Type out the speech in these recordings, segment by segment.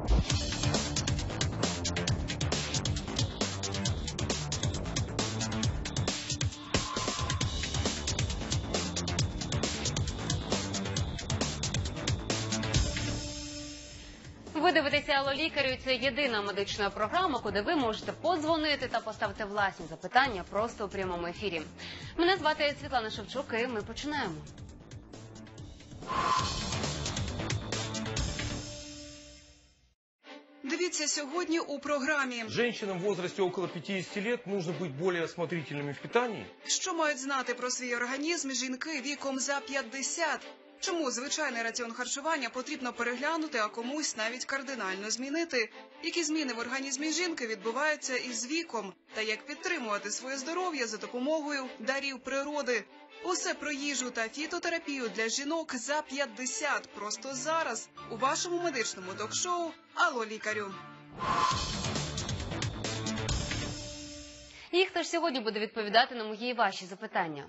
Ви дивитеся «Алло, лікарю» – це єдина медична програма, куди ви можете подзвонити та поставити власні запитання просто у прямому ефірі. Мене звати Світлана Шевчук і ми починаємо. Дивіться сьогодні у програмі. Женщинам в возрасте около 50 лет нужно быть более осмотрительными в питании. Що мають знати про свій організм жінки віком за 50? Чому звичайний раціон харчування потрібно переглянути, а комусь навіть кардинально змінити? Які зміни в організмі жінки відбуваються із віком? Та як підтримувати своє здоров'я за допомогою дарів природи? Усе про їжу та фітотерапію для жінок за 50 просто зараз у вашому медичному ток-шоу «Алло, лікарю». І хто ж сьогодні буде відповідати на мої і ваші запитання?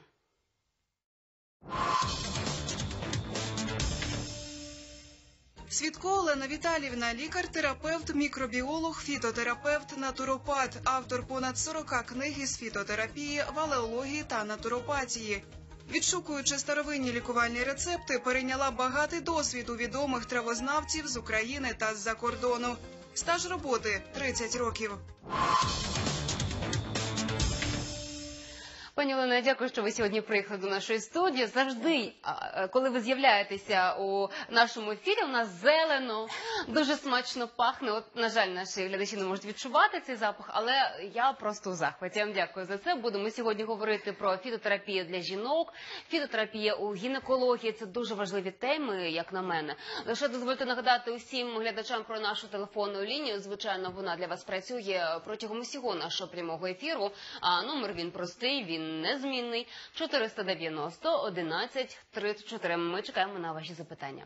Свідко Олена Віталіївна – лікар-терапевт, мікробіолог, фітотерапевт, натуропат, автор понад 40 книг із фітотерапії, валеології та натуропатії. Відшукуючи старовинні лікувальні рецепти, перейняла багатий досвід у відомих травознавців з України та з-за кордону. Стаж роботи – 30 років. Пані Олено, я дякую, що ви сьогодні приїхали до нашої студії. Завжди, коли ви з'являєтеся у нашому ефірі, у нас зелено, дуже смачно пахне. От, на жаль, наші глядачі не можуть відчувати цей запах, але я просто у захваті. Я вам дякую за це. Будемо сьогодні говорити про фітотерапію для жінок, фітотерапія у гінекології. Це дуже важливі теми, як на мене. Лише дозвольте нагадати усім глядачам про нашу телефонну лінію. Звичайно, вона для вас працює протягом усього нашого прямого ефіру. А номер він простий, він незмінний. 490 11 34. Ми чекаємо на ваші запитання.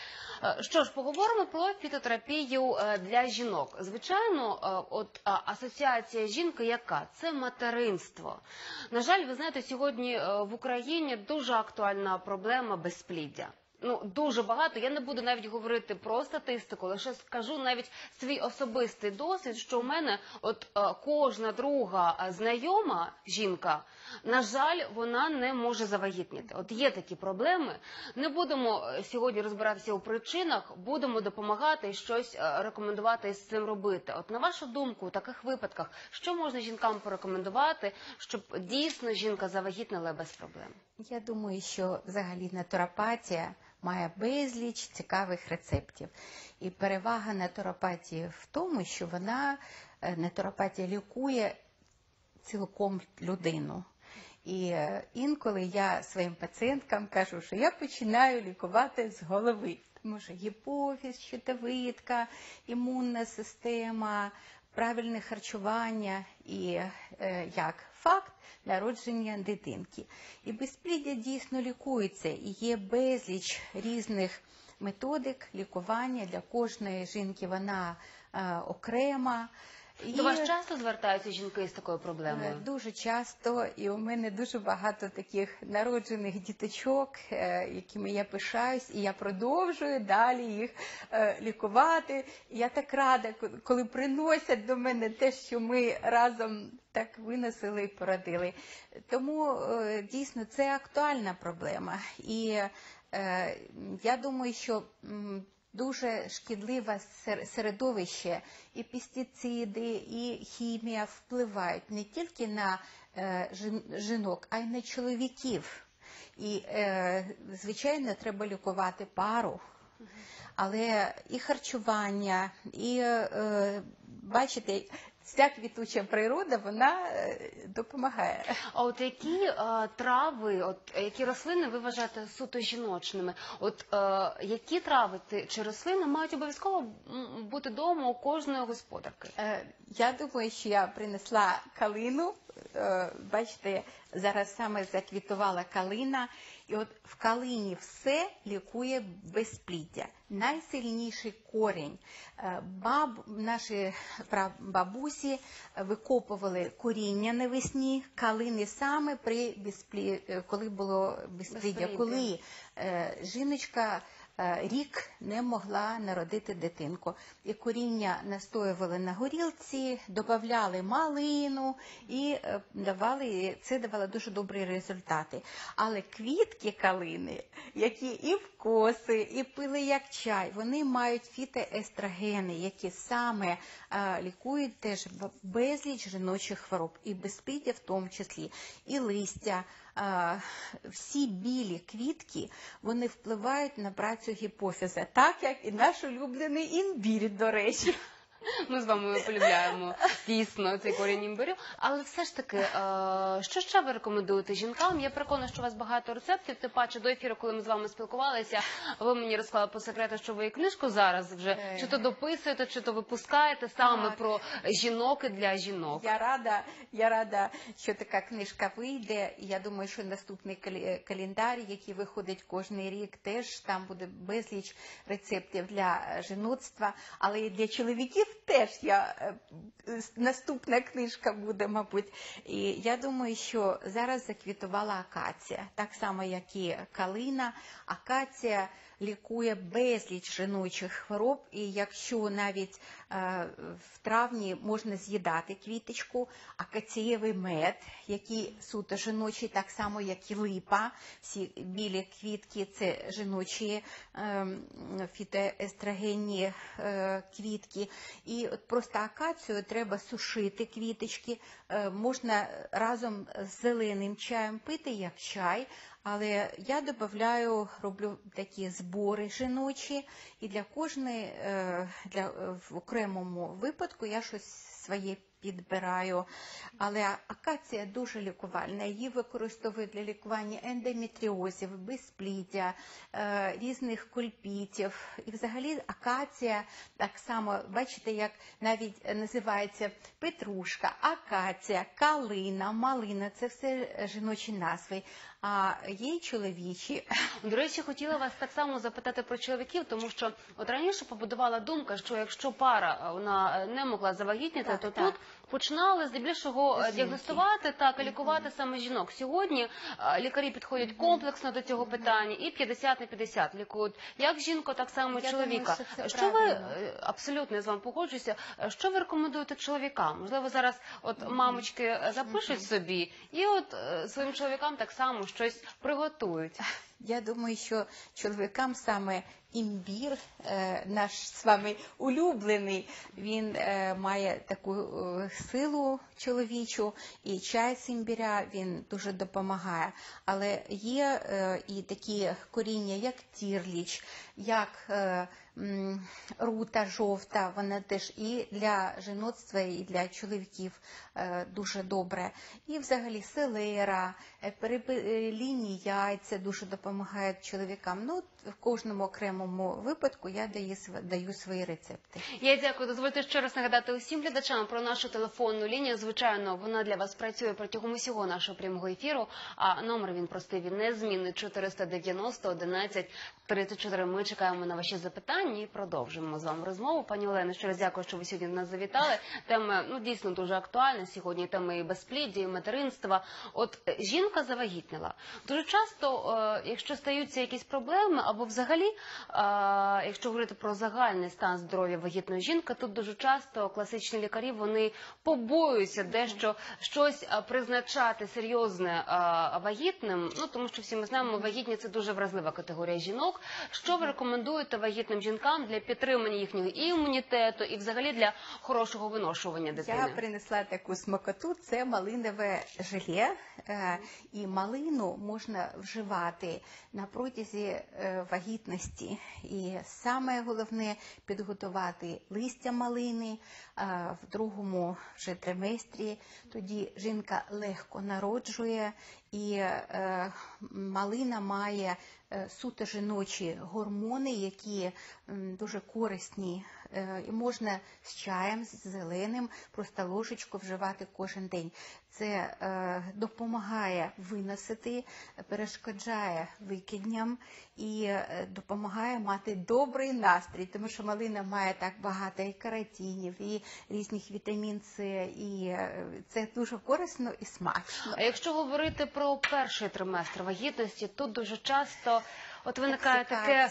Що ж, поговоримо про фітотерапію для жінок. Звичайно, асоціація жінки яка? Це материнство. На жаль, ви знаєте, сьогодні в Україні дуже актуальна проблема безпліддя. Дуже багато. Я не буду навіть говорити про статистику, лише скажу навіть свій особистий досвід, що у мене кожна друга знайома жінка, на жаль, вона не може завагітніти. Є такі проблеми. Не будемо сьогодні розбиратися у причинах, будемо допомагати і щось рекомендувати з цим робити. На вашу думку, у таких випадках, що можна жінкам порекомендувати, щоб дійсно жінка завагітнила без проблем? Я думаю, що взагалі натуропатія має безліч цікавих рецептів. І перевага натуропатії в тому, що натуропатія лікує цілком людину. І інколи я своїм пацієнткам кажу, що я починаю лікувати з голови. Тому що гіпофіз, щитовидка, імунна система, правильне харчування і як факт народження дитинки. І безпліддя дійсно лікується, і є безліч різних методик лікування. Для кожної жінки вона окрема. До вас часто звертаються жінки з такою проблемою? Дуже часто, і у мене дуже багато таких народжених діточок, якими я пишаюсь, і я продовжую далі їх лікувати. Я так рада, коли приносять до мене те, що ми разом так виносили і породили. Тому дійсно це актуальна проблема. І я думаю, що дуже шкідливе середовище, і пестициди, і хімія впливають не тільки на жінок, а й на чоловіків. І, звичайно, треба лікувати пару, але і харчування, і, бачите, вся квітуча природа, вона допомагає. А які трави, які рослини ви вважаєте суто жіночними? Які трави чи рослини мають обов'язково бути вдома у кожної господарки? Я думаю, що я принесла калину. Бачите, зараз саме заквітувала калина. І в калині все лікує безпліддя. Найсильніший корінь. Наші бабусі викопували коріння навесні калини саме коли було безпліддя. Коли жіночка рік не могла народити дитинку. І коріння настоювали на горілці, додавали малину і це давало дуже добрі результати. Але квітки калини, які і в коси, і пили як чай, вони мають фітоестрогени, які саме лікують теж безліч жіночих хвороб, і безпліддя в тому числі, і листя. Всі білі квітки, вони впливають на працю гіпофіза, так як і наш улюблений імбір, до речі. Ми з вами полюбляємо дійсно цей корінь імбирю. Але все ж таки, що ще ви рекомендуєте жінкам? Я переконана, що у вас багато рецептів. Тим паче до ефіру, коли ми з вами спілкувалися, ви мені розклали по секрету, що ви і книжку зараз вже чи то дописуєте, чи то випускаєте саме про жінок і для жінок. Я рада, що така книжка вийде. Я думаю, що наступний календар, який виходить кожен рік, теж там буде безліч рецептів для жіноцтва, але і для чоловіків теж наступна книжка буде, мабуть. І я думаю, що зараз заквітувала акація, так само, як і калина. Акація лікує безліч жіночих хвороб, і якщо навіть в травні можна з'їдати квіточку, акацієвий мед, який суто жіночий, так само, як і липа, всі білі квітки – це жіночі фітоестрогенні квітки. І от просто акацію треба сушити квіточки, можна разом з зеленим чаєм пити, як чай, але я роблю такі збори жіночі, і для кожної, в окремому випадку я щось своє підбираю. Але акація дуже лікувальна. Її використовують для лікування ендометріозів, безпліддя, різних кульпітів. І взагалі акація так само, бачите, як навіть називається петрушка, акація, калина, малина – це все жіночі назви. А є й чоловічі. До речі, хотіла вас так само запитати про чоловіків, тому що от раніше побудувала думка, що якщо пара вона не могла завагітніти, то тут починали здебільшого діагностувати і лікувати саме жінок. Сьогодні лікарі підходять комплексно до цього питання і 50 на 50 лікують як жінку, так само і чоловіка. Що ви, абсолютно я з вами погоджуюся, що ви рекомендуєте чоловікам? Можливо, зараз от мамочки запишуть собі і от своїм чоловікам так само щось приготують. Я думаю, що чоловікам саме імбір, наш з вами улюблений, він має таку силу чоловічу, і чай з імбіря, він дуже допомагає. Але є і такі коріння, як тірліч, як рута жовта, вона теж і для жіноцтва, і для чоловіків дуже добре. І взагалі селера, перепелині яйця дуже допомагають чоловікам. Ну, в кожному окремому випадку я даю свої рецепти. Я дякую. Дозвольте ще раз нагадати усім глядачам про нашу телефонну лінію. Звичайно, вона для вас працює протягом усього нашого прямого ефіру, а номер він простий, він незмінний – 490 11 34. Ми чекаємо на ваші запитання і продовжимо з вами розмову. Пані Олено, ще раз дякую, що ви сьогодні до нас завітали. Тема, дійсно дуже актуальна сьогодні, теми і безпліддя, і материнства. От жінка завагітніла. Дуже часто, якщо стаються якісь проблеми, або взагалі, якщо говорити про загальний стан здоров'я вагітної жінки, тут дуже часто класичні лікарі, вони побоюються дещо щось призначати серйозне вагітним, тому що всі ми знаємо, вагітні – це дуже вразлива категорія жінок. Що ви рекомендуєте вагітним жінкам для підтримання їхнього і імунітету, і взагалі для хорошого виношування дитини? Я принесла таку смакоту, це малинове желе, і малину можна вживати на протязі вагітності. І саме головне – підготувати листя малини в другому вже триместрі. Тоді жінка легко народжує, і малина має суто жіночі гормони, які дуже корисні. І можна з чаєм, з зеленим, просто ложечку вживати кожен день. Це допомагає виносити, перешкоджає викидням і допомагає мати добрий настрій, тому що малина має так багато і каротинів, і різних вітамін С, і це дуже корисно і смачно. А якщо говорити про перший триместр вагітності, тут дуже часто виникає таке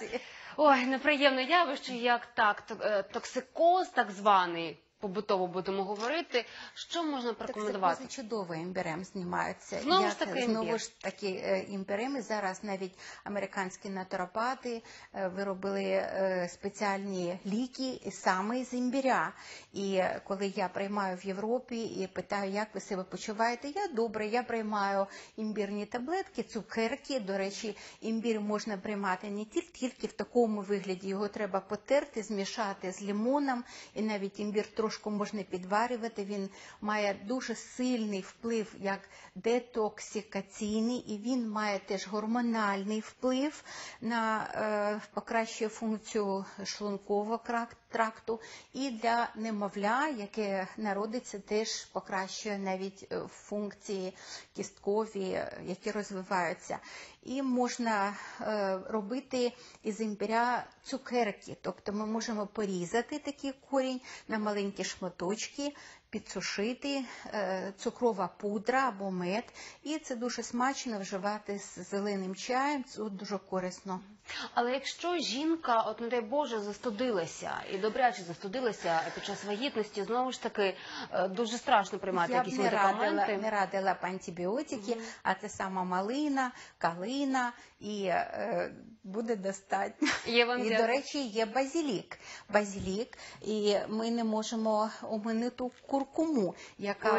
Ой, неприємне явище, як токсикоз так званий, побутово будемо говорити. Що можна порекомендувати? Токсикози чудово імбирем знімаються. Знову ж таки Знову ж таки імбирем. Зараз навіть американські натуропати виробили спеціальні ліки саме з імбиря. І коли я приймаю в Європі і питаю, як ви себе почуваєте, я добре, я приймаю імбірні таблетки, цукерки. До речі, імбір можна приймати не тільки в такому вигляді, його треба потерти, змішати з лимоном, і навіть імбір трошки можна підварювати, він має дуже сильний вплив як детоксикаційний, і він має теж гормональний вплив на покращує функцію шлункового тракту, і для немовля, яке народиться, теж покращує навіть функції кісткові, які розвиваються. І можна робити із імбиря цукерки, тобто ми можемо порізати такий корінь на маленькі шматочки, підсушити, цукрова пудра або мед, і це дуже смачно вживати з зеленим чаєм, це дуже корисно. Але якщо жінка, от не дай Боже, застудилася, і добряче застудилася під час вагітності, знову ж таки, дуже страшно приймати якісь медикаменти. Я б не радила б антибіотики, а це сама малина, калина, і буде достатньо. І, до речі, є базилік, і ми не можемо оминути куркуму, яка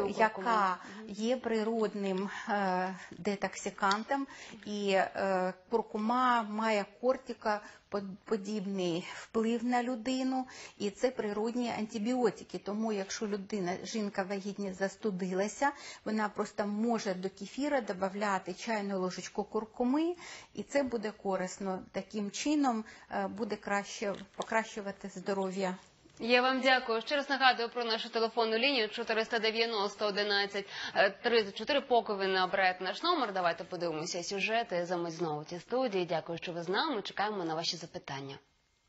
є природним детоксикантом, і куркума має кортикоподібний вплив на людину, і це природні антибіотики. Тому, якщо жінка вагітна застудилася, вона просто може до кефіра додати чайну ложечку куркуми, і це буде корисно. Таким чином буде покращувати здоров'я. Я вам дякую. Ще раз нагадую про нашу телефонну лінію 490 11 34. Поки ви не обираєте наш номер, давайте подивимося сюжети. За мить знову в цій студії. Дякую, що ви з нами. Чекаємо на ваші запитання.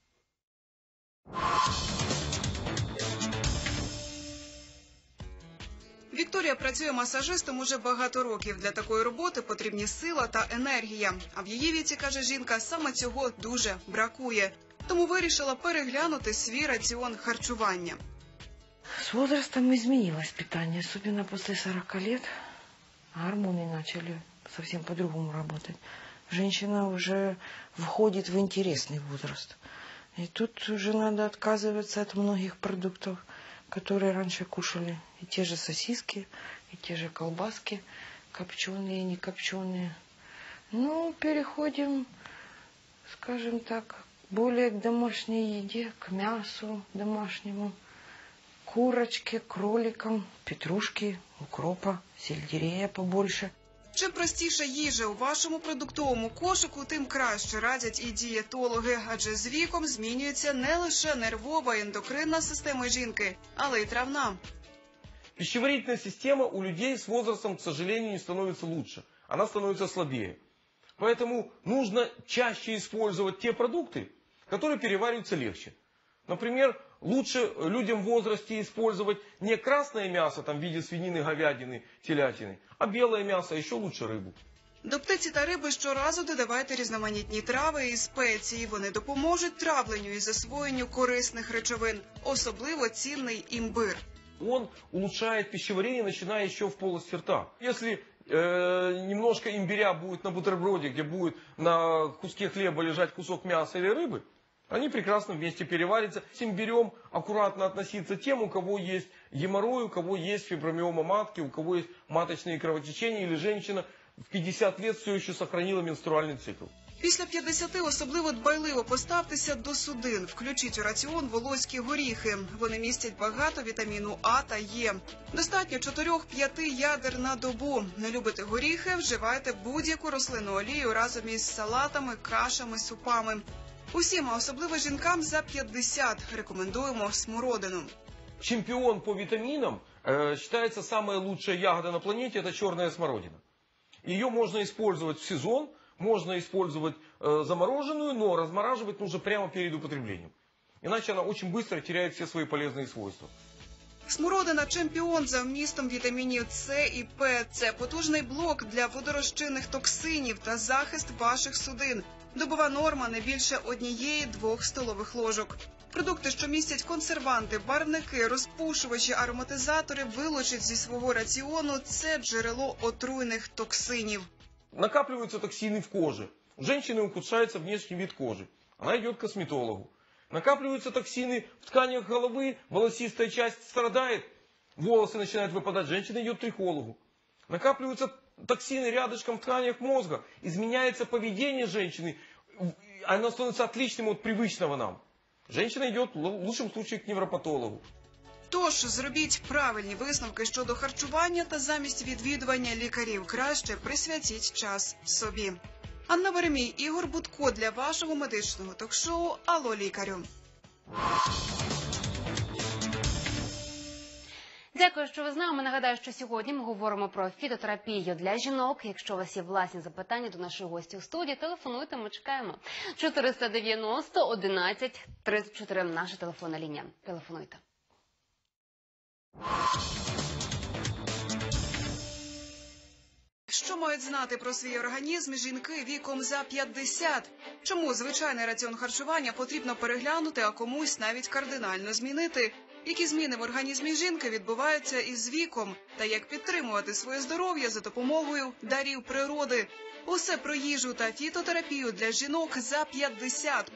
Вікторія працює масажистом уже багато років. Для такої роботи потрібні сила та енергія. А в її віці, каже жінка, саме цього дуже бракує. Тому вирішила переглянути свій раціон харчування. С возрастом изменилось питание, особенно после 40 лет. Гормоны начали совсем по-другому работать. Женщина уже входит в интересный возраст. И тут уже надо отказываться от многих продуктов, которые раньше кушали. И те же сосиски, и те же колбаски, копченые и не копченые. Ну, переходим, скажем так, более к домашней еде, к мясу домашнему, курочке, кроликам, петрушки, укропа, сельдерея побольше. Чим простіша їжа у вашому продуктовому кошику, тим краще, радять і дієтологи. Адже з віком змінюється не лише нервова і ендокринна система жінки, але й травна. Пищеварительная система у людей с возрастом, к сожалению, не становится лучше. Она становится слабее. Поэтому нужно чаще использовать те продукты, которые перевариваются легче. Например, лучше людям в возрасте использовать не красное мясо там, в виде свинины, говядины, телятины, а белое мясо, а еще лучше рыбу. До птиці та риби щоразу додавайте різноманітні трави і спеції. Вони допоможуть травленню і засвоєнню корисних речовин. Особливо цінний імбир. Он улучшает пищеварение, начиная еще в полости рта. Если немножко имбиря будет на бутерброде, где будет на куске хлеба лежать кусок мяса или рыбы, они прекрасно вместе переварятся. С имбирем аккуратно относиться тем, у кого есть геморрой, у кого есть фибромиома матки, у кого есть маточные кровотечения, или женщина в 50 лет все еще сохранила менструальный цикл. Після 50 особливо дбайливо поставтеся до судин. Включіть у раціон волоські горіхи. Вони містять багато вітаміну А та Е. Достатньо 4-5 ядер на добу. Не любите горіхи? Вживайте будь-яку рослинну олію разом із салатами, кашами, супами. Усім, а особливо жінкам за 50, рекомендуємо смородину. Чемпион по витаминам считается самая лучшая ягода на планете – это черная смородина. Ее можно использовать в сезон, можно использовать замороженную, но размораживать нужно прямо перед употреблением. Иначе она очень быстро теряет все свои полезные свойства. Смородина – чемпіон за вмістом вітамінів С і П. Це потужний блок для водорозчинних токсинів та захист ваших судин. Добова норма не більше 1-2 столових ложок. Продукти, що містять консерванти, барвники, розпушувачі, ароматизатори, вилучить зі свого раціону – це джерело отруйних токсинів. Накапливаются токсины в коже. У женщины ухудшается внешний вид кожи. Она идет к косметологу. Накапливаются токсины в тканях головы, волосистая часть страдает, волосы начинают выпадать, женщина идет к трихологу. Накапливаются токсины рядышком в тканях мозга, изменяется поведение женщины, оно становится отличным от привычного нам. Женщина идет в лучшем случае к невропатологу. Тож, зробіть правильні висновки щодо харчування та замість відвідування лікарів краще присвятіть час собі. Анна Веремій, Ігор Будко для вашого медичного ток-шоу «Алло, лікарю». Дякую, що ви з нами. Нагадаю, що сьогодні ми говоримо про фітотерапію для жінок. Якщо у вас є власні запитання до нашої гості у студії, телефонуйте, ми чекаємо. 490 11 34 наша телефонна лінія. Телефонуйте. Що мають знати про свій організм жінки віком за 50? Чому звичайний раціон харчування потрібно переглянути, а комусь навіть кардинально змінити? Які зміни в організмі жінки відбуваються із віком? Та як підтримувати своє здоров'я за допомогою дарів природи? Усе про їжу та фітотерапію для жінок за 50.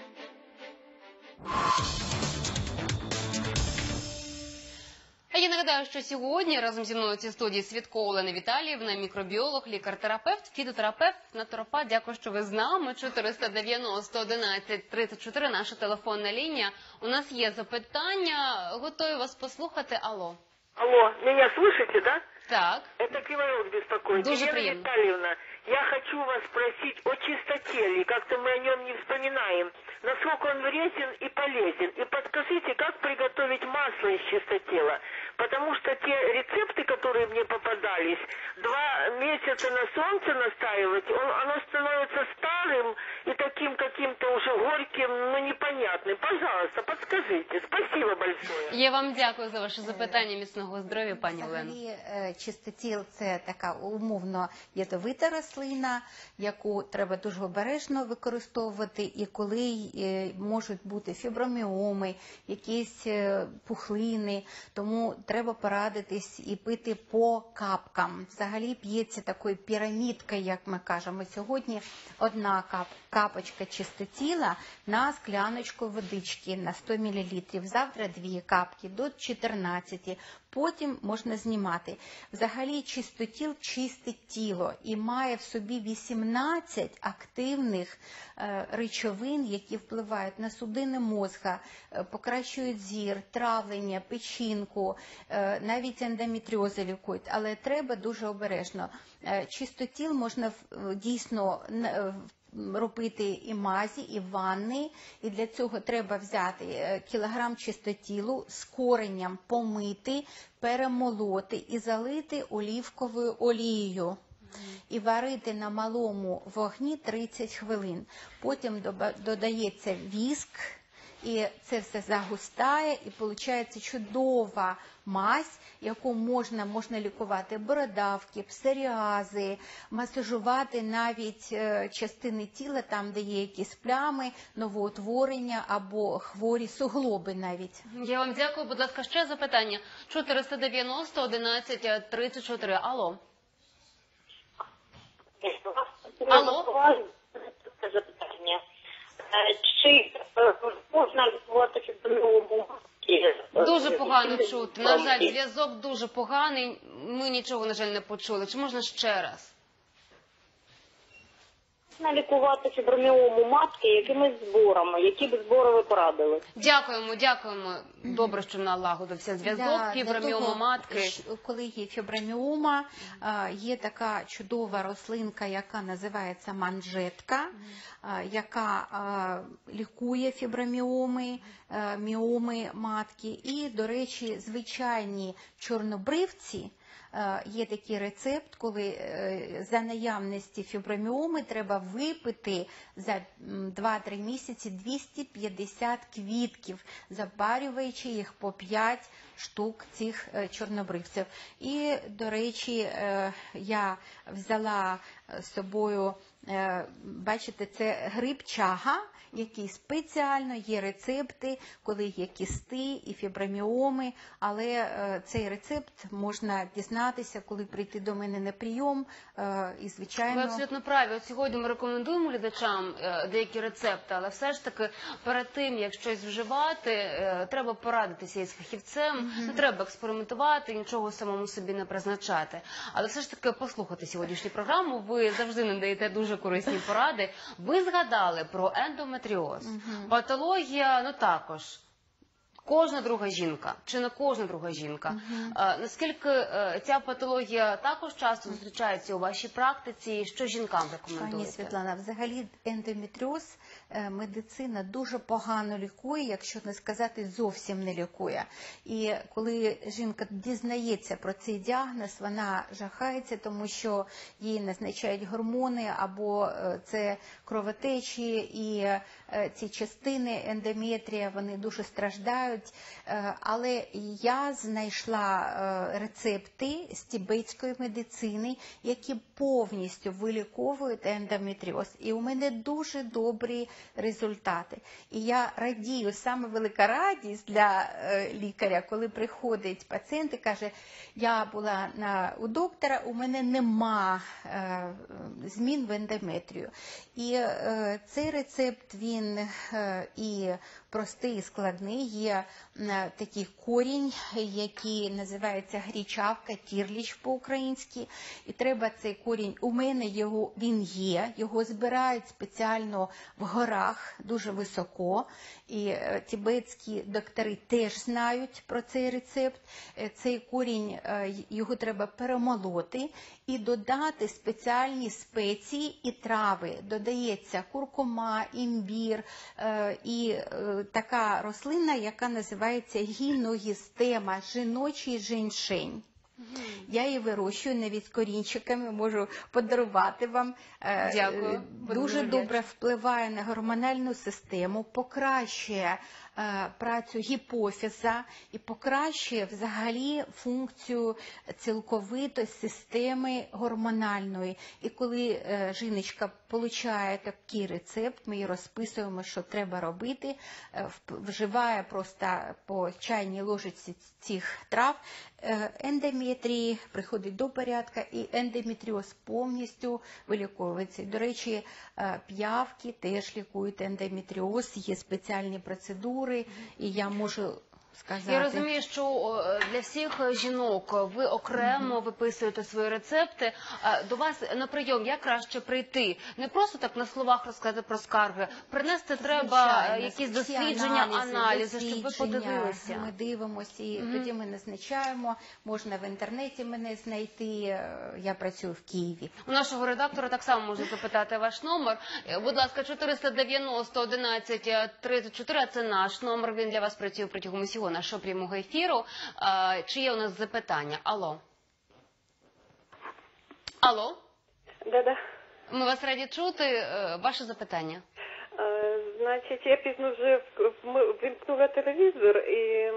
А я нагадаю, що сьогодні разом зі мною у цій студії Свідко Олена Віталіївна, мікробіолог, лікар-терапевт, фітотерапевт, натуропат. Дякую, що ви з нами. 490 11 34 наша телефонна лінія. У нас є запитання. Готові вас послухати. Алло. Алло, меня слышите, да? Так. Это Криворук беспокоит. Дуже Елена приємно. Витальевна, я хочу вас спросить о чистотеле. Как-то мы о нем не вспоминаем. Насколько он вреден и полезен. И подскажите, как приготовить масло из чистотела. Потому что те рецепты, которые мне попадались, 2 месяца на солнце настаивать, оно становится старым и таким каким-то уже горьким, ну непонятным. Пожалуйста, подскажите. Спасибо большое. Я вам дякую за ваше запитання. Міцного здоров'я, пані Олено. Взагалі, чистотіл – це така умовно ядовита рослина, яку треба дуже обережно використовувати, і коли можуть бути фіброміоми, якісь пухлини, тому треба порадитись і пити по капкам. Взагалі п'ється такою пірамідкою, як ми кажемо сьогодні, одна капочка чистотіла на скляночку водички на 100 мл, завтра 2 капки до 14, потім можна знімати. Взагалі чистотіл чистить тіло і має в собі 18 активних речовин, які впливають на судини мозга, покращують зір, травлення, печінку, навіть ендометріози лікують, але треба дуже обережно. Чистотіл можна дійсно робити і мазі, і ванни, і для цього треба взяти кілограм чистотілу з коренням, помити, перемолоти і залити олівковою олією. І варити на малому вогні 30 хвилин. Потім додається віск, і це все загустає, і виходить чудова мазь, яку можна лікувати бородавки, псоріази, масажувати навіть частини тіла, там, де є якісь плями, новоутворення або хворі суглоби навіть. Я вам дякую. Будь ласка, ще запитання. 490 11 34. Алло. Алло. Запитання. Чи можна лікувати фіброміому? Дуже погано чути. На жаль, зв'язок дуже поганий. Ми нічого, на жаль, не почули. Чи можна ще раз? Можна лікувати фіброміому матки якимись зборами? Які б збори ви порадили? Дякуємо. Добре, що налагодився зв'язок. Фіброміома матки. Коли є фіброміома, є така чудова рослинка, яка називається манжетка, яка лікує фіброміоми, міоми матки. І, до речі, звичайні чорнобривці, є такий рецепт, коли за наявності фіброміоми треба випити за 2-3 місяці 250 квітків, запарюючи їх по 5 штук цих чорнобривців. І, до речі, я взяла з собою Бачите, це гриб чага, який спеціально є рецепти, коли є кісти і фіброміоми, але цей рецепт можна дізнатися, коли прийти до мене на прийом, і, звичайно... Ви абсолютно праві. От сьогодні ми рекомендуємо глядачам деякі рецепти, але все ж таки перед тим, як щось вживати, треба порадитися із фахівцем, не треба експериментувати, нічого самому собі не призначати. Але все ж таки послухати сьогоднішню програму, ви завжди надаєте дуже корисні поради. Ви згадали про ендометріоз. Патологія, ну також. Кожна друга жінка, чи не кожна друга жінка. Наскільки ця патологія також часто зустрічається у вашій практиці? Що жінкам рекомендуєте? Пані Світлана, взагалі ендометріоз медицина дуже погано лікує, якщо не сказати зовсім не лікує. І коли жінка дізнається про цей діагноз, вона жахається, тому що їй назначають гормони, або це кровотечі, і ці частини ендометрія, вони дуже страждають. Але я знайшла рецепти з тибетської медицини, які повністю виліковують ендометріоз. І у мене дуже добрі результати. І я радію, саме велика радість для лікаря, коли приходить пацієнт і каже, я була у доктора, у мене нема змін в ендометрію. І цей рецепт, він і простий, і складний. Є такий корінь, який називається грічавка, тірліч по-українськи. І треба цей корінь, у мене він є, його збирають спеціально в горах, дуже високо. І тибетські доктори теж знають про цей рецепт. Цей корінь, його треба перемолоти і додати спеціальні спеції і трави. Додається куркума, імбір і така рослина, яка називається гіногістема, жіночий женьшень. Я її вирощую навіть корінчиками, можу подарувати вам. Дякую. Дуже добре впливає на гормональну систему, покращує працю гіпофіза і покращує взагалі функцію цілковито системи гормональної. І коли жіночка отримує такий рецепт, ми їй розписуємо, що треба робити, вживає просто по чайній ложечці цих трав, ендометрій приходить до порядку, і ендометріоз повністю виліковується. До речі, п'явки теж лікують ендометріоз, є спеціальні процедури, і я можу сказати... Я розумію, що для всіх жінок ви окремо виписуєте свої рецепти. До вас на прийом як краще прийти? Не просто так на словах розказати про скарги. Принести треба якісь дослідження, аналізи, щоб ви подивилися. Ми дивимося, і тоді ми назначаємо. Можна в інтернеті мене знайти. Я працюю в Києві. У нашого редактора так само можна запитати ваш номер. Будь ласка, 490 11 34, це наш номер. Він для вас працює протягом усього нашого прямого ефіру. Чи є у нас запитання? Алло? Алло? Да-да. Ми вас раді чути. Ваше запитання. Значить, я пізно вже вимкнула телевізор і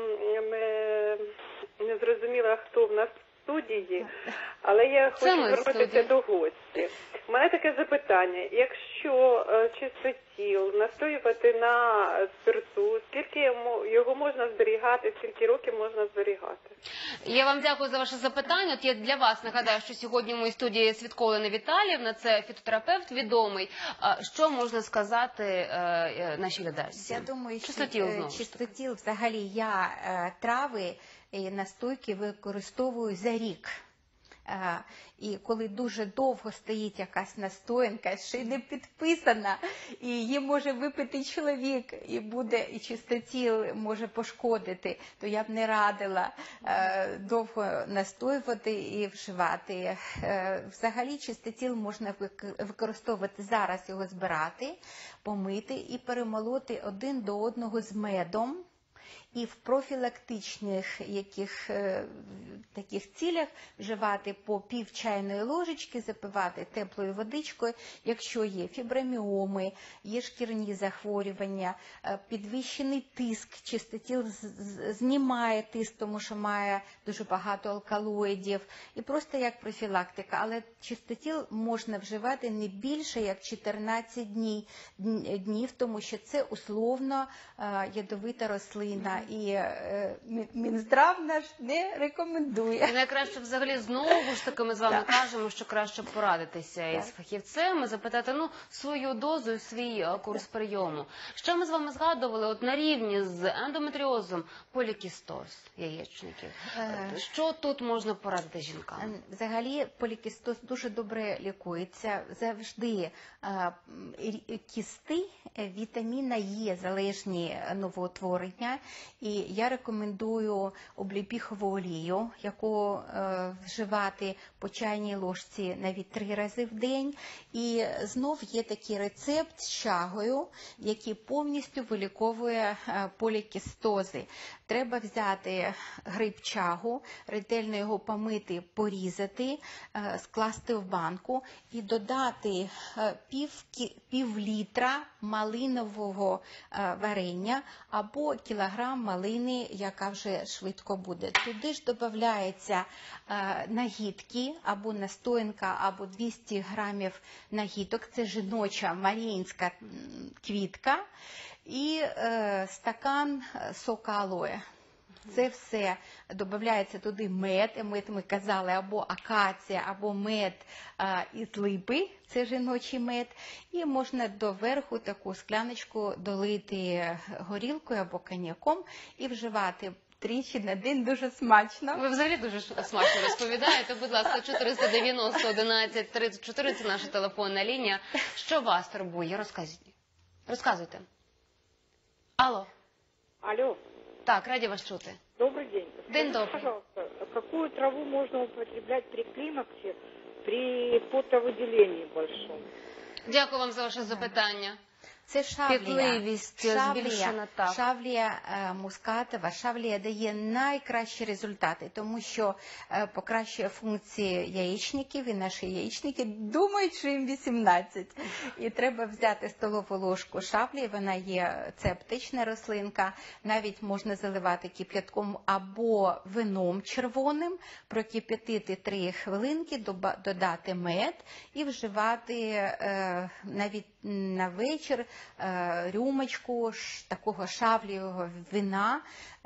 не зрозуміла, хто в нас в студії, але я хочу звернутися до гості. У мене таке запитання. Якщо чистотіл настоювати на спирту, скільки його можна зберігати, скільки років можна зберігати? Я вам дякую за ваше запитання. От я для вас нагадаю, що сьогодні в моїй студії Світколина Віталіївна, це фітотерапевт відомий. Що можна сказати нашій глядачці? Я думаю, чистотіл взагалі я трави і настойки використовую за рік. І коли дуже довго стоїть якась настоянка, ще й не підписана, і її може випити чоловік, і чистотіл може пошкодити, то я б не радила довго настоювати і вживати. Взагалі чистотіл можна використовувати зараз, його збирати, помити і перемолоти один до одного з медом. і в профілактичних таких цілях вживати по пів чайної ложечки, запивати теплою водичкою, якщо є фіброміоми, є шкірні захворювання, підвищений тиск, чистотіл знімає тиск, тому що має дуже багато алкалоїдів, і просто як профілактика. Але чистотіл можна вживати не більше як 14 днів, тому що це условно ядовита рослина, і Мінздрав наш не рекомендує. І найкраще взагалі знову ж таки ми з вами кажемо, що краще порадитися із фахівцем і запитати свою дозу і свій курс прийому. Що ми з вами згадували от на рівні з ендометріозом, полікістоз яєчників? Що тут можна порадити жінкам? Взагалі полікістоз дуже добре лікується. Завжди кісти вітаміна Е залежні новоутворення. І я рекомендую обліпіхову олію, яку вживати по чайній ложці навіть 3 рази в день. І знов є такий рецепт з чагою, який повністю виліковує полікістози. Треба взяти гриб чагу, ретельно його помити, порізати, скласти в банку і додати пів літра малинового варення або кілограм малини, яка вже швидко буде. Туди ж додається нагідки, або настоянка, або 200 грамів нагідок. Це жіноча маріїнська квітка. І стакан сока алоє. Це все додається туди мед, ми казали, або акація, або мед із липи, це жіночий мед. І можна доверху таку скляночку долити горілкою або коньяком і вживати тричі на день, дуже смачно. Ви взагалі дуже смачно розповідаєте. Будь ласка, 490 11 34 – це наша телефонна лінія. Що вас турбує? Розказуйте. Алло. Алло. Так, раді вас чути. Добрый день. День добрый. Пожалуйста, какую траву можно употреблять при климаксе, при потовыделении большом? Дякую вам за ваше запитання. Це шавлія. Пітливість збільшена, так. Шавлія мускатова. Шавлія дає найкращі результати, тому що покращує функції яєчників, і наші яєчники думають, що їм 18. І треба взяти столову ложку шавлії, це аптечна рослинка, навіть можна заливати кип'ятком або вином червоним, прокип'ятити 3 хвилинки, додати мед і вживати навіть на вечір рюмочку такого шавлівого вина.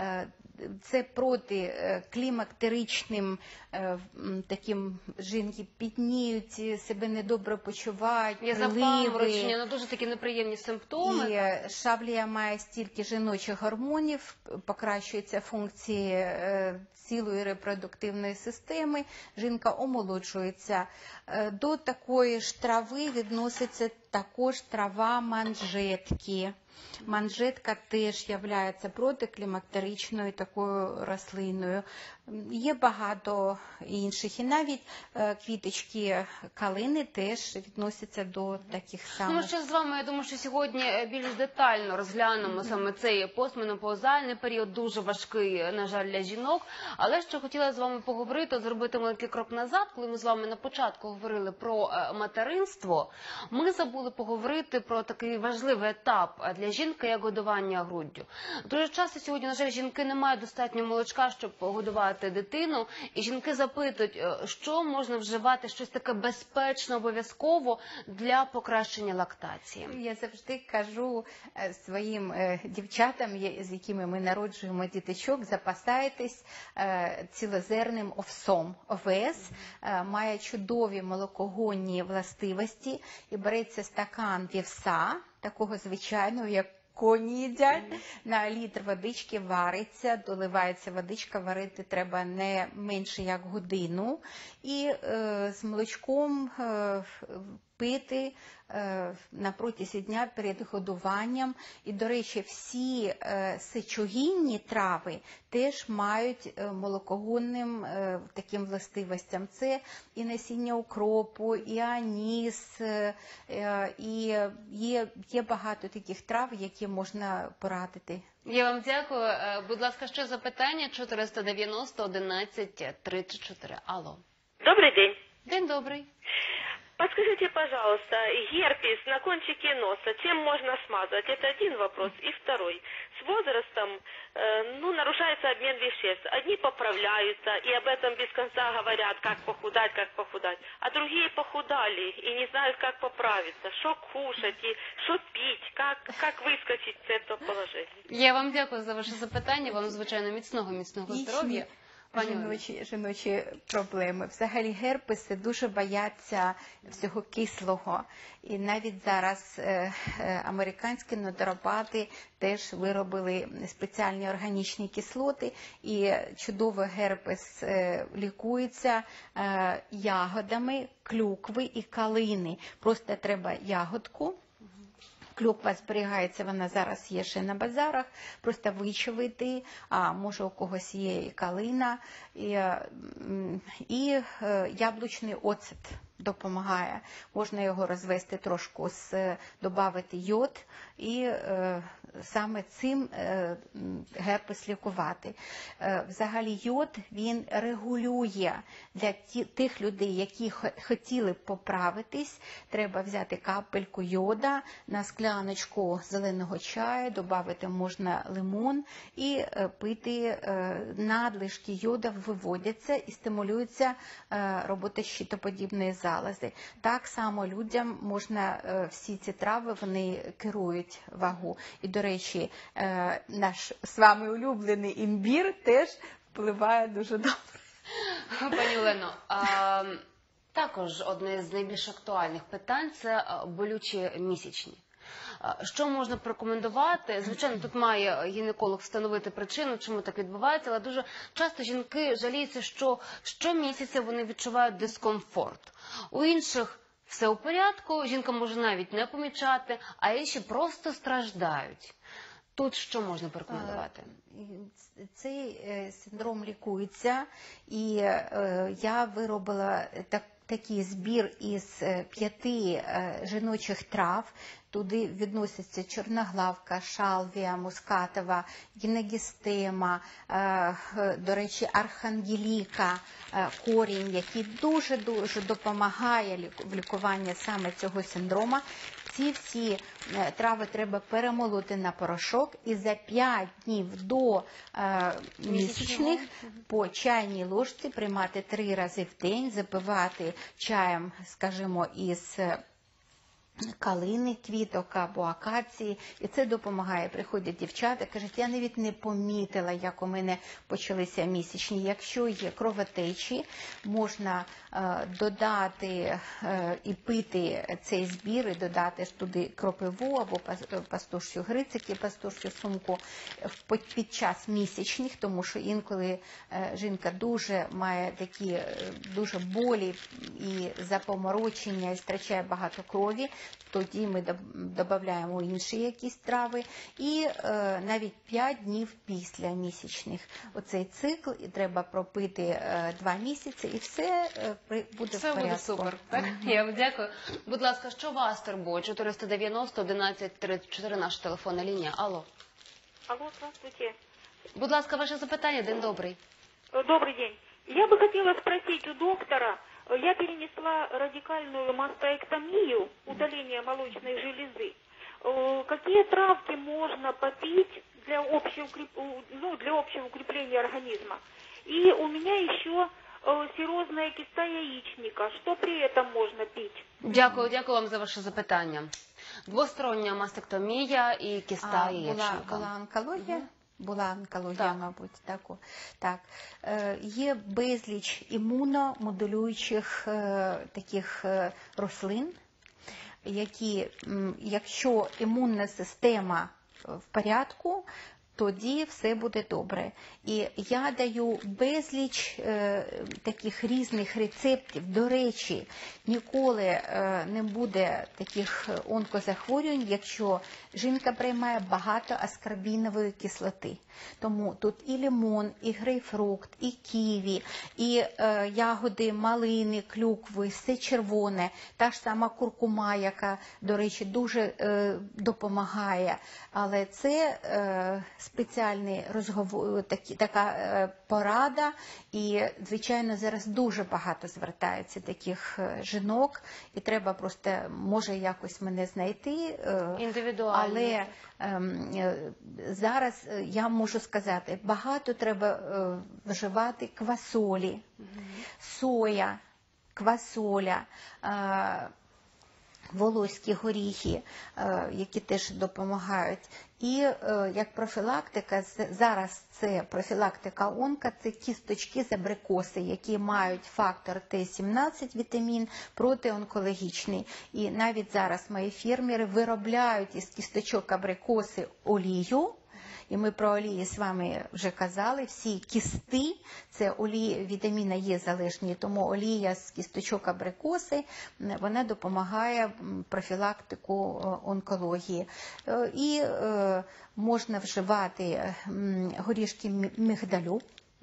Це проти клімактеричним таким жінки пітніють, себе недобре почувають, є запаморочення, дуже такі неприємні симптоми. І шавлія має стільки жіночих гормонів, покращуються функції цілої репродуктивної системи, жінка омолоджується. До такої ж трави відноситься також трава манжетки. Манжетка теж є протиклімактеричною такою рослиною. Є багато інших. І навіть квіточки калини теж відносяться до таких самих. Ми ще з вами, я думаю, що сьогодні більш детально розглянемо саме цей постменопаузальний період, дуже важкий, на жаль, для жінок. Але що хотіла з вами поговорити, зробити маленький крок назад, коли ми з вами на початку говорили про материнство, ми забули поговорити про такий важливий етап для жінки, як годування груддю. Дуже часто сьогодні, на жаль, жінки не мають достатньо молочка, щоб годувати дитину, і жінки запитують, що можна вживати, щось таке безпечне, обов'язково для покращення лактації. Я завжди кажу своїм дівчатам, з якими ми народжуємо діточок, запасайтесь цілозерним овсом. Овес має чудові молокогонні властивості, і береться стакан вівса, такого звичайного, як коні їдять, на літр водички вариться, доливається водичка, варити треба не менше як годину, і з молочком пити на протязі дня перед годуванням. І, до речі, всі сечогінні трави теж мають молокогонним таким властивостям. Це і насіння укропу, і аніс, і є багато таких трав, які можна порадити. Я вам дякую. Будь ласка, ще запитання 490 11 34. Алло. Добрый день. День добрий. Подскажите, пожалуйста, герпес на кончике носа, чем можно смазать? Это один вопрос. И второй. С возрастом, нарушается обмен веществ. Одни поправляются и об этом без конца говорят, как похудать. А другие похудали и не знают, как поправиться. Что кушать и что пить, как выскочить из этого положения. Я вам дякую за ваше запитання. Вам, звичайно, міцного здоров'я. Жіночі проблеми. Взагалі герпеси дуже бояться всього кислого. І навіть зараз американські натуропати теж виробили спеціальні органічні кислоти. І чудово герпес лікується ягодами клюкви і калини. Просто треба ягодку. Клюква зберігається, вона зараз є ще на базарах, просто вичавити, а може у когось є і калина, і яблучний оцет допомагає. Можна його розвести трошку, додати йод і саме цим герпес лікувати. Взагалі йод, він регулює для тих людей, які хотіли б поправитись, треба взяти капельку йода на скляночку зеленого чаю, додати можна лимон і пити. Надлишки йода виводяться і стимулюється робота щитоподібної залози. Так само людям можна, всі ці трави, вони керують вагу. І, до речі, наш з вами улюблений імбір теж впливає дуже добре. Пані Олено, також одне з найбільш актуальних питань – це болючі місячні. Що можна порекомендувати? Звичайно, тут має гінеколог встановити причину, чому так відбувається, але дуже часто жінки жаліються, що щомісяця вони відчувають дискомфорт. У інших все у порядку, жінка може навіть не помічати, а інші просто страждають. Тут що можна порекомендувати? Цей синдром лікується, і я виробила такий збір із 5 жіночих трав. Туди відносяться чорноглавка, шалвія, мускатова, гінегістема, до речі, архангеліка, корінь, який дуже-дуже допомагає в лікуванні саме цього синдрома. Ці всі трави треба перемолоти на порошок і за 5 днів до місячних по чайній ложці приймати 3 рази в день, запивати чаєм, скажімо, із калини, квіток або акації, і це допомагає. Приходять дівчата, кажуть, я навіть не помітила, як у мене почалися місячні. Якщо є кровотечі, можна додати і пити цей збір, і додати туди кропиву або пастушчу грицики, пастушчу сумку під час місячних, тому що інколи жінка має такі дуже болі і запоморочення, і втрачає багато крові. Тоді ми додаємо інші якісь трави. І навіть 5 днів після місячних. Оцей цикл, і треба пропити 2 місяці, і все буде в порядку. Все буде супер. Так? Я вам дякую. Будь ласка, що вас турбує? 490 11 34 наша телефонна лінія. Алло. Алло, здравствуйте. Будь ласка, ваше запитання. День добрий. Добрый день. Я бы хотела спросить у доктора. Я перенесла радикальную мастектомию, удаление молочной железы. Какие травки можно попить для общего укрепления организма? И у меня еще серозная киста яичника. Что при этом можно пить? Дякую вам за ваше запитання. Двостороння мастектомія і киста яєчника. Була онкологія? Була онкологія, мабуть, так. Є безліч імуномодулюючих таких рослин, які, якщо імунна система в порядку, тоді все буде добре. І я даю безліч таких різних рецептів. До речі, ніколи не буде таких онкозахворювань, якщо жінка приймає багато аскорбінової кислоти. Тому тут і лимон, і грейпфрукт, і ківі, і ягоди, малини, клюкви, все червоне. Та ж сама куркума, яка, до речі, дуже допомагає. Але це спеціальний така порада. І, звичайно, зараз дуже багато звертається таких жінок, і треба просто, може, якось мене знайти. Індивідуально. Але зараз я можу сказати, багато треба вживати квасолі, соя, квасоля, волоські горіхи, які теж допомагають. І як профілактика, зараз це профілактика онка, це кісточки з абрикоси, які мають фактор Т17 вітамін протионкологічний. І навіть зараз мої фермери виробляють із кісточок абрикоси олію. І ми про олії з вами вже казали, всі кісти, це олії вітаміна Е залежні, тому олія з кісточок абрикоси, вона допомагає профілактику онкології. І можна вживати горішки мигдалю.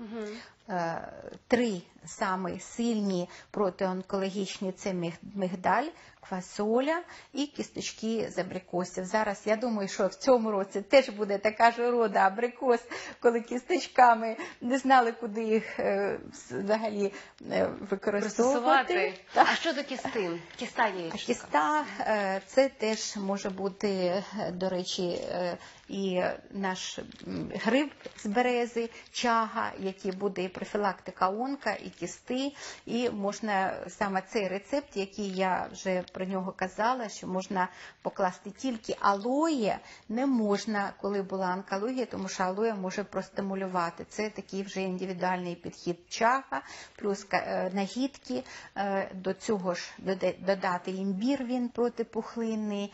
3 самі сильні протионкологічні – це мигдаль, квасоля і кісточки з абрикосів. Зараз я думаю, що в цьому році теж буде така ж рода абрикос, коли кісточками не знали, куди їх взагалі використовувати. А що до кістин? Кіста яєчника. Кіста – це теж може бути, до речі, і наш гриб з берези, чага, який буде і профілактика онка, і кісти. І можна саме цей рецепт, який я вже про нього казала, що можна покласти тільки алоє, не можна, коли була онкологія, тому що алоє може простимулювати. Це такий вже індивідуальний підхід чага, плюс нагідки, до цього ж додати імбір, він протипухлинний,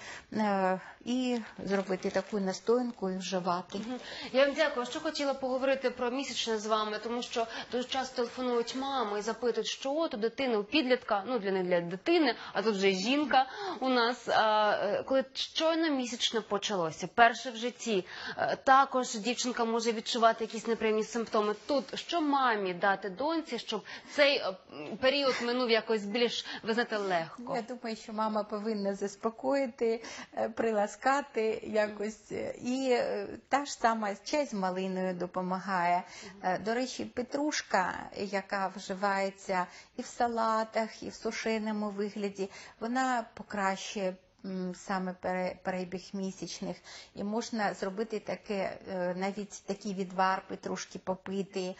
і зробити таку настоянку і вживати. Я вам дякую. Що хотіла поговорити про місячне з вами, тому що дуже часто телефонують мами і запитують, що от у дитини, у підлітка, ну для не для дитини, а тут вже й жінка у нас, коли щойно місячне почалося, перше в житті, також дівчинка може відчувати якісь неприємні симптоми. Тут що мамі дати доньці, щоб цей період минув якось більш, ви знаєте, легко? Я думаю, що мама повинна заспокоїти, приласкати якось. І та ж сама чай з малиною допомагає. До речі, петрушка, яка вживається і в салатах, і в сушеному вигляді, вона покращує саме перебіг місячних. І можна зробити таке, навіть такий відвар петрушки попити.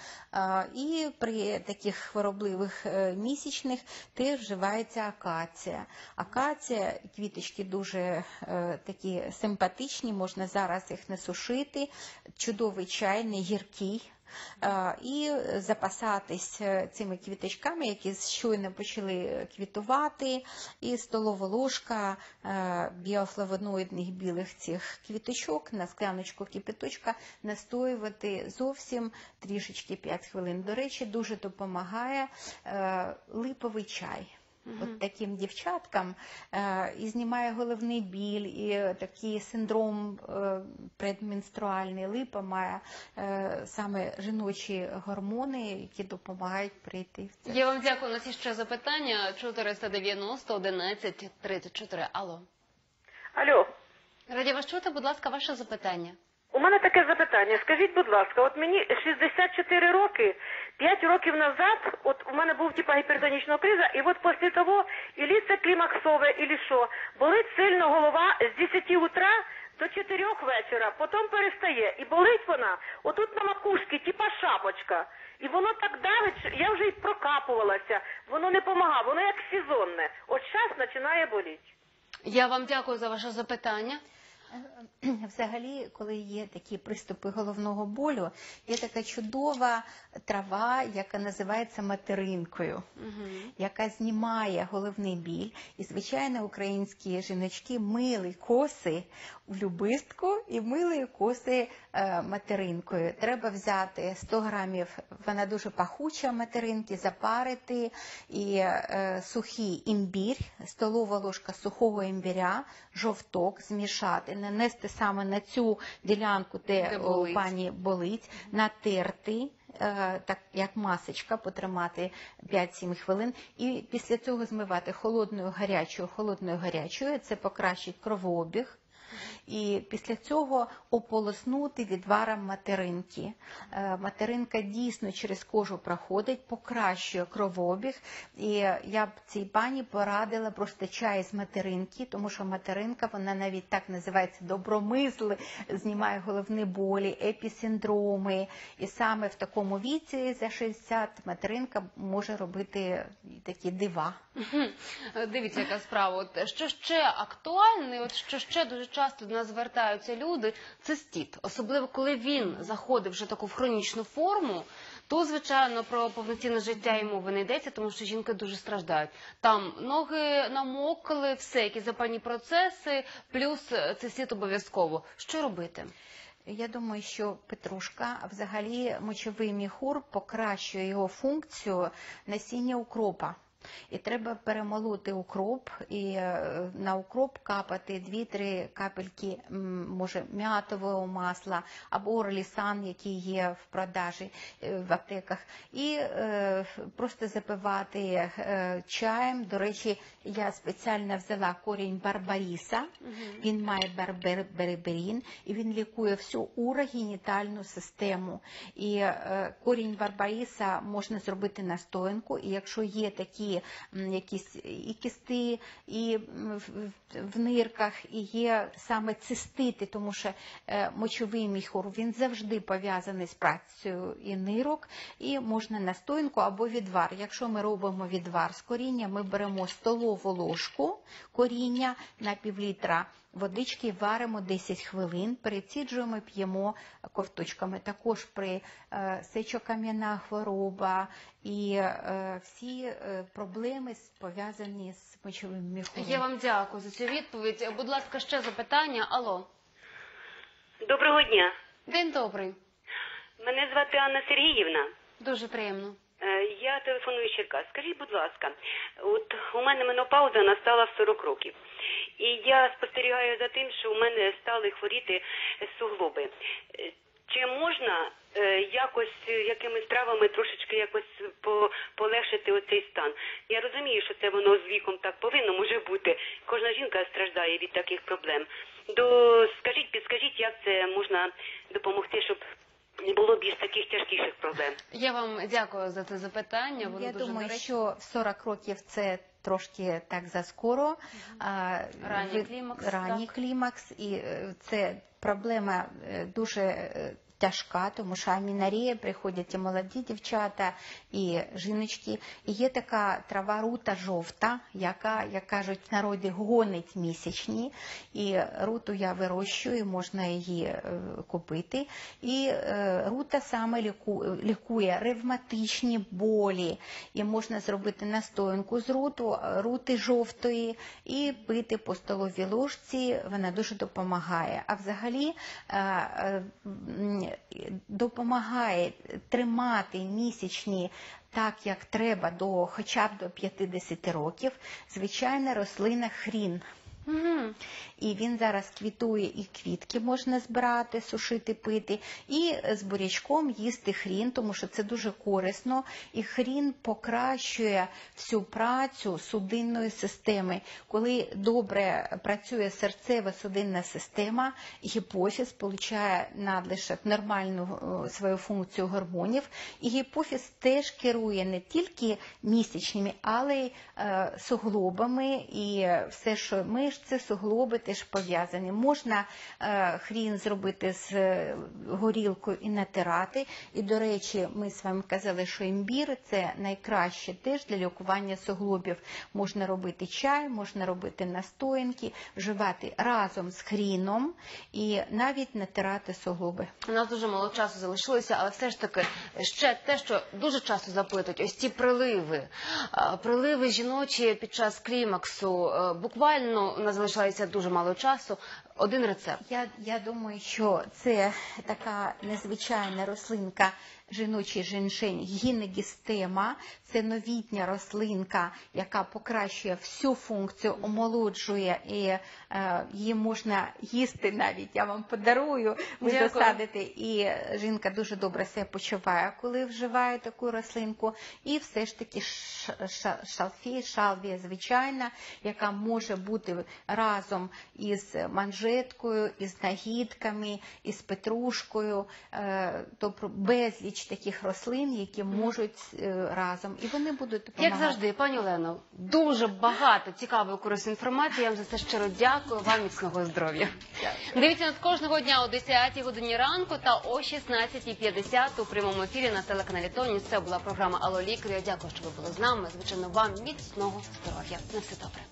І при таких хворобливих місячних теж вживається акація. Акація, квіточки дуже такі симпатичні, можна зараз їх не сушити. Чудовий чай, не гіркий. І запасатись цими квіточками, які щойно почали квітувати, і столова ложка біофлавоноїдних білих цих квіточок на скляночку кипяточка настоювати зовсім трішечки 5 хвилин. До речі, дуже допомагає липовий чай. От таким дівчаткам і знімає головний біль, і такий синдром предменструальний. Липа має саме жіночі гормони, які допомагають прийти в це. Я вам дякую. У нас є ще запитання. 490 11 34. Алло. Алло. Раді вас чути, будь ласка, ваше запитання. У мене таке запитання. Скажіть, будь ласка, от мені 64 роки, 5 років назад, от у мене був типа гіпертонічного криза, і от після того, ілі це клімаксове, ілі що, болить сильно голова з 10 утра до 4 вечора, потім перестає, і болить вона отут на макушці, типа шапочка. І воно так давить, я вже й прокапувалася, воно не помагає, воно як сезонне. От зараз починає боліти. Я вам дякую за ваше запитання. Взагалі, коли є такі приступи головного болю, є така чудова трава, яка називається материнкою, яка знімає головний біль. І, звичайно, українські жіночки мили коси в любистку і мили коси материнкою. Треба взяти 100 грамів, вона дуже пахуча материнки, запарити, і сухий імбір, столова ложка сухого імбіря, жовток змішати, нанести саме на цю ділянку, де у пані болить, натерти, так як масочка, потримати 5-7 хвилин, і після цього змивати холодною гарячою, це покращить кровообіг. І після цього ополоснути відваром материнки. Материнка дійсно через кожу проходить, покращує кровообіг. І я б цій пані порадила просто чай з материнки, тому що материнка, вона навіть так називається добромисли, знімає головні болі, епісиндроми. І саме в такому віці, за 60, материнка може робити такі дива. Дивіться, яка справа. От, що ще актуальне, от, що ще дуже часто до нас звертаються люди, це цистит. Особливо, коли він заходить вже таку в хронічну форму, то, звичайно, про повноцінне життя і мови не йдеться, тому що жінки дуже страждають. Там ноги намокли, все, які запальні процеси, плюс цистит обов'язково. Що робити? Я думаю, що петрушка, а взагалі мочовий міхур покращує його функцію насіння укропа. І треба перемолоти укроп, і на укроп капати 2-3 капельки, може, м'ятового масла, або орлісан, який є в продажі в аптеках. І просто запивати чаєм. До речі, я спеціально взяла корінь барбаріса, він має берберін, і він лікує всю урогенітальну систему. І корінь барбаріса можна зробити настоянку, і якщо є такі якісь і кисти, і в нирках, і є саме цистити, тому що мочовий міхур, він завжди пов'язаний з працею і нирок, і можна настоянку або відвар. Якщо ми робимо відвар з коріння, ми беремо столову ложку коріння на півлітра водички, варимо 10 хвилин, переціджуємо, п'ємо ковточками. Також при сечокам'яна хвороба і всі проблеми пов'язані з мочовим міхуром. Я вам дякую за цю відповідь. Будь ласка, ще запитання. Алло. Доброго дня. День добрий. Мене звати Анна Сергіївна. Дуже приємно. Я телефоную з Черкас. Скажіть, будь ласка, от у мене менопауза настала в 40 років. І я спостерігаю за тим, що у мене стали хворіти суглоби. Чи можна якось, якимись травами трошечки якось полегшити оцей стан? Я розумію, що це воно з віком так повинно, може бути. Кожна жінка страждає від таких проблем. Підскажіть, як це можна допомогти, щоб не було більш таких тяжкіших проблем? Я вам дякую за це запитання. Воно Я дуже думаю, доречне. що в 40 років це трошки так заскоро. Ранній клімакс. І це проблема дуже тяжка, тому що амінарія, приходять і молоді дівчата, і жіночки. І є така трава рута жовта, яка, як кажуть в народі, гонить місячні. І руту я вирощую, можна її купити. І рута саме лікує ревматичні болі. І можна зробити настоянку з рути жовтої і пити по столовій ложці, вона дуже допомагає. А взагалі допомагає тримати місячні так, як треба, хоча б до 50 років, звичайна рослина хрін. І він зараз квітує, і квітки можна збирати, сушити, пити, і з бурячком їсти хрін, тому що це дуже корисно, і хрін покращує всю працю судинної системи. Коли добре працює серцево-судинна система, гіпофіз получає надлишок, нормальну свою функцію гормонів, і гіпофіз теж керує не тільки місячними, але й суглобами, і все, що мишці, суглоби теж пов'язані. Можна хрін зробити з горілкою і натирати. І, до речі, ми з вами казали, що імбір – це найкраще теж для лікування суглобів. Можна робити чай, можна робити настоянки, вживати разом з хріном і навіть натирати суглоби. У нас дуже мало часу залишилося, але все ж таки ще те, що дуже часто запитують, ось ці приливи. Приливи жіночі під час клімаксу. Буквально у нас залишається дуже мало часу. Один рецепт. Я думаю, що це така незвичайна рослинка, жіночий женьшень, гінегістема. Це новітня рослинка, яка покращує всю функцію, омолоджує, і її можна їсти навіть. Я вам подарую, ви засадите. І жінка дуже добре себе почуває, коли вживає таку рослинку. І все ж таки шалвія звичайна, яка може бути разом із манжу куржеткою, із нагідками, із петрушкою, тобто безліч таких рослин, які можуть разом, і вони будуть допомагати. Як завжди, пані Олено, дуже багато цікавої корисної інформації. Я вам за це щиро дякую. Вам міцного здоров'я. Дивіться нас кожного дня о 10-й годині ранку та о 16:50 у прямому ефірі на телеканалі Тоніс. Це була програма «Алло, лікарю». Я дякую, що ви були з нами. Звичайно, вам міцного здоров'я. На все добре.